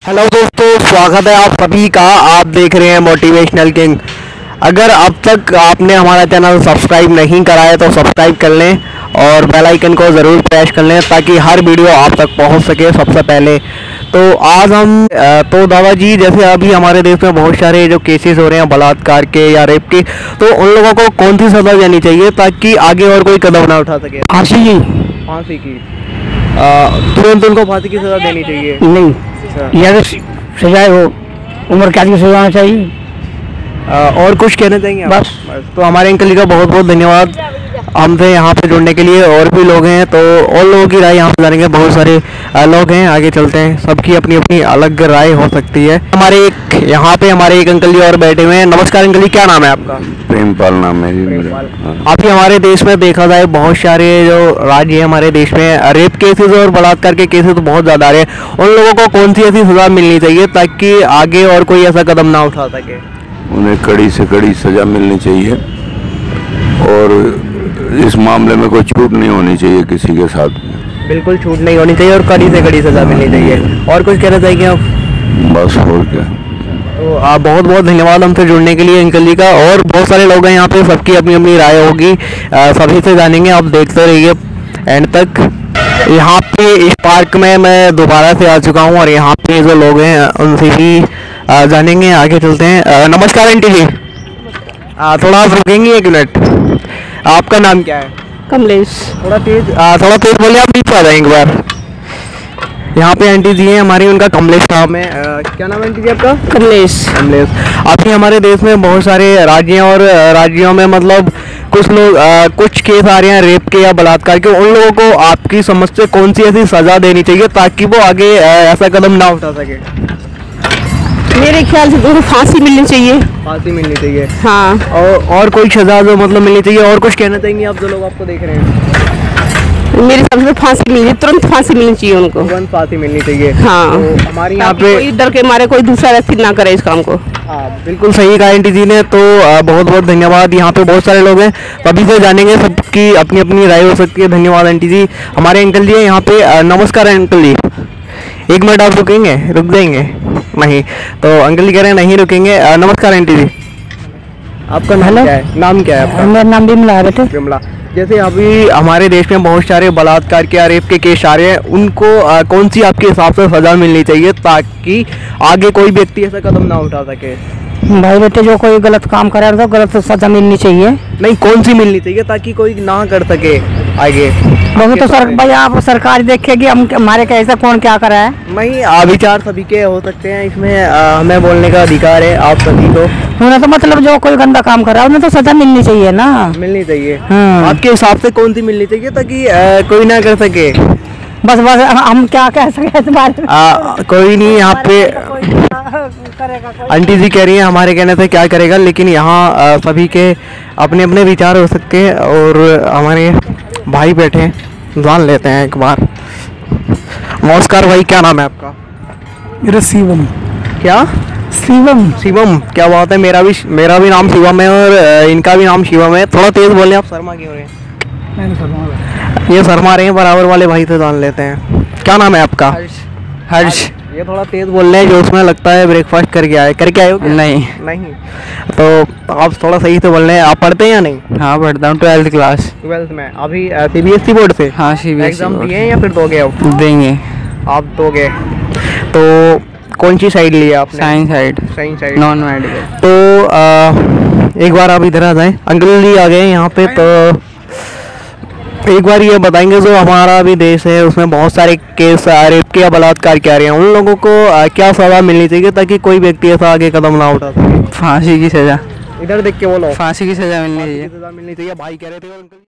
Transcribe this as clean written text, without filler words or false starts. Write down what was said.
Hello दोस्तों, स्वागत है आप सभी का। आप देख रहे हैं मोटिवेशनल किंग। अगर अब तक आपने हमारा चैनल सब्सक्राइब नहीं करा है तो सब्सक्राइब कर लें और बेल आइकन को ज़रूर प्रेस कर लें ताकि हर वीडियो आप तक पहुंच सके सबसे पहले। तो आज हम तो दादा जी, जैसे अभी हमारे देश में बहुत सारे जो केसेस हो रहे हैं बलात्कार के या रेप के, तो उन लोगों को कौन सी सज़ा देनी चाहिए ताकि आगे और कोई कदम ना उठा सके? फांसी की। फांसी की? तुरंत उनको फांसी की सज़ा देनी चाहिए? नहीं, या तो सजाए हो, उम्र कैद की सजा होना चाहिए। और कुछ कहना चाहेंगे आप? बस। तो हमारे अंकल जी का बहुत बहुत धन्यवाद हमसे यहाँ पे जुड़ने के लिए। और भी लोग हैं तो और लोगों की राय यहाँ पे जानेंगे। बहुत सारे लोग हैं, आगे चलते हैं। सबकी अपनी अपनी अलग राय हो सकती है। यहाँ पे हमारे एक अंकल जी और बैठे हुए हैं। नमस्कार अंकल जी, क्या नाम है आपका? प्रेमपाल नाम है जी मेरा। अभी हमारे देश में देखा जाए बहुत सारे जो राज्य है हमारे देश में, रेप केसेस और बलात्कार के केसेस तो बहुत ज़्यादा आ रहे हैं। उन लोगों को कौन सी ऐसी सज़ा मिलनी चाहिए ताकि आगे और कोई ऐसा कदम ना उठा सके? उन्हें कड़ी से कड़ी सजा मिलनी चाहिए और इस मामले में कोई छूट नहीं होनी चाहिए किसी के साथ में। बिल्कुल छूट नहीं होनी चाहिए और कड़ी से कड़ी सज़ा मिलनी चाहिए। और कुछ कहना चाहेंगे आप? बस, और क्या। तो आप बहुत बहुत धन्यवाद हमसे जुड़ने के लिए अंकल जी का। और बहुत सारे लोग हैं यहाँ पे, सबकी अपनी अपनी राय होगी, सभी से जानेंगे। आप देखते रहिए एंड तक। यहाँ पे इस पार्क में मैं दोबारा से आ चुका हूँ और यहाँ पे जो लोग हैं उनसे भी जानेंगे। आगे चलते हैं। नमस्कार आंटी जी, थोड़ा आप रुकेंगी एक मिनट? आपका नाम क्या है? कमलेश। थोड़ा तेज बोलिए, आप बीच आ जाएंगे एक बार। यहाँ पे आंटी जी हैं हमारी, उनका कमलेश नाम है। क्या नाम है आंटी जी आपका? कमलेश। कमलेश। अभी हमारे देश में बहुत सारे राज्य हैं और राज्यों में मतलब कुछ लोग कुछ केस आ रहे हैं रेप के या बलात्कार के। उन लोगों को आपकी समझ से कौन सी ऐसी सज़ा देनी चाहिए ताकि वो आगे ऐसा कदम ना उठा सके? मेरे ख्याल से उनको फांसी मिलनी चाहिए। फांसी मिलनी चाहिए? हाँ। और कोई सज़ा जो मतलब मिलनी चाहिए? और कुछ कहना चाहेंगे आप, जो लोग आपको देख रहे हैं? मेरे हिसाब से फांसी मिलनी, तुरंत फांसी मिलनी चाहिए उनको। तुरंत फांसी मिलनी चाहिए। हाँ। तो हमारे यहाँ पे कोई डर के मारे कोई दूसरा व्यक्ति ना करे इस काम को। हाँ, बिल्कुल सही कहा आंटी जी ने। तो बहुत बहुत धन्यवाद। यहाँ पे बहुत सारे लोग हैं, सभी से जानेंगे, सबकी अपनी अपनी राय हो सकती है। धन्यवाद आंटी जी। हमारे अंकल जी हैं यहाँ पे। नमस्कार अंकल जी, एक मिनट आप रुकेंगे? रुक जाएंगे? नहीं, तो अंकल जी कह रहे हैं नहीं रुकेंगे। नमस्कार आंटी जी, आपका नाम क्या है? नाम क्या है आपका? मेरा नाम बिमला है बेटे। बिमला। जैसे अभी हमारे देश में बहुत सारे बलात्कार के या रेप के केस आ रहे हैं, उनको कौन सी आपके हिसाब से सज़ा मिलनी चाहिए ताकि आगे कोई व्यक्ति ऐसा कदम ना उठा सके? भाई बेटे, जो कोई गलत काम करे तो गलत सजा मिलनी चाहिए। नहीं, कौन सी मिलनी चाहिए ताकि कोई ना कर सके आगे? वो तो भाई आप सरकार देखेगी हम हमारे कैसे कौन क्या करा है। नहीं, विचार सभी के हो सकते हैं, इसमें हमें बोलने का अधिकार है आप सभी को। उन्हें तो मतलब जो कोई गंदा काम कर रहा है उन्हें तो सजा मिलनी चाहिए ना। मिलनी चाहिए। हाँ। आपके हिसाब से कौन सी मिलनी चाहिए ताकि कोई ना कर सके? बस हम क्या कह सके इस बारे में। कोई नहीं। यहाँ पे आंटी जी कह रही हैं हमारे कहने से क्या करेगा, लेकिन यहाँ सभी के अपने अपने विचार हो सकते हैं। और हमारे भाई बैठे हैं, जान लेते हैं एक बार। नमस्कार भाई, क्या नाम है आपका? मेरा शिवम। क्या? शिवम। शिवम, क्या बात है। मेरा भी नाम शिवम है और इनका भी नाम शिवम है। थोड़ा तेज बोलें आप, शर्मा क्यों रहे हैं? ये शर्मा रहे हैं, बराबर वाले भाई से जान लेते हैं। क्या नाम है आपका? हर्ष। ये थोड़ा तेज बोल रहे हैं, जो उसमें लगता है ब्रेकफास्ट करके आए हो क्या? नहीं। तो आप थोड़ा सही से बोल रहे हैं। आप पढ़ते हैं या नहीं? हाँ, पढ़ता हूँ 12th क्लास। 12th में? अभी CBSE बोर्ड से? हाँ, CBSE एग्जाम दिए हैं या फिर दोगे? अब देंगे। आप दोगे? तो कौन सी साइड ली है आपने? Science side. Science side, non medical. तो एक बार आप इधर आ जाएं। अंकल जी आ गए यहाँ पे। तो एक बार ये बताएंगे, जो हमारा अभी देश है उसमें बहुत सारे केस रेप के या बलात्कार के आ रहे हैं, उन लोगों को क्या सज़ा मिलनी चाहिए ताकि कोई व्यक्ति ऐसा आगे कदम ना उठा सके? फांसी की सजा। इधर देख के बोलो। फांसी की सजा मिलनी चाहिए। सज़ा मिलनी चाहिए भाई कह रहे थे।